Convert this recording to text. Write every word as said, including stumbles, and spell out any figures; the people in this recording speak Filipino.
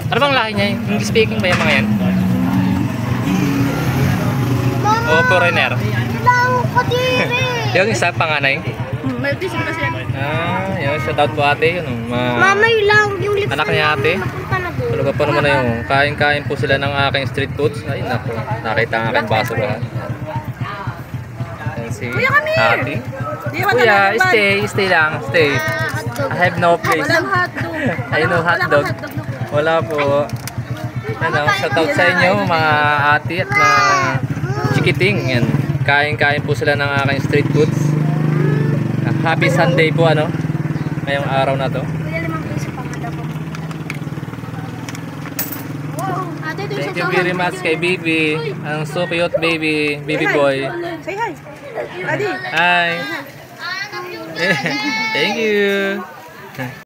Ano bang lahi niya? English speaking ba yung mga yan? O foreigner? Ilang ko diri. Yung isa panganay? Maltese kasi yan. Ah, yun. Shout out po ate. Yun, ma Mama, ilang yung lips. Anak niya ate. Napunta na doon. Talaga po naman na yung kain-kain po sila ng aking street foods. Ay, naku. Nakita ang aking baso ba? Yan si ate. Kuya, stay. Stay lang. Stay. Ah, hotdog. I have no place. Walang hotdog. I know hotdog. Wala po. Ano, shout out sa inyo mga ate at mga chikiting. Yan. Kain-kain po sila ng aking street foods. Happy Sunday po ano. Ngayong araw na to. Kuya, limang piso pa nga daw po. Wow. Ate, ito yung Thank you sasawan. very much kay baby. Ang so cute baby. Baby boy. Say hi. Adi. Hi. Thank you.